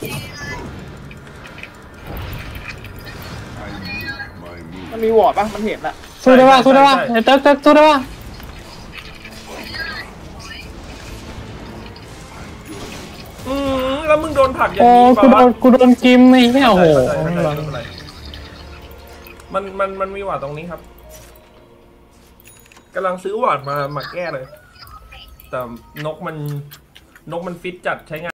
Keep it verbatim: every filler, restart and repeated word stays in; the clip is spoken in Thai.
มันมีวอร์ดปะมันเห็นอะสู้ได้ป่ะสู้ได้ป่ะเติ๊กเติ๊กสู้ได้ป่ะอืมแล้วมึงโดนผลักอย่างโอ้นี้กูโดป่ะนกูโดนกิมไอ้เนี่ยโอ้โหมันมันมันมีหวาดตรงนี้ครับกำลังซื้อหวาดมามาแก้เลยแต่นกมันนกมันฟิตจัดใช้งาน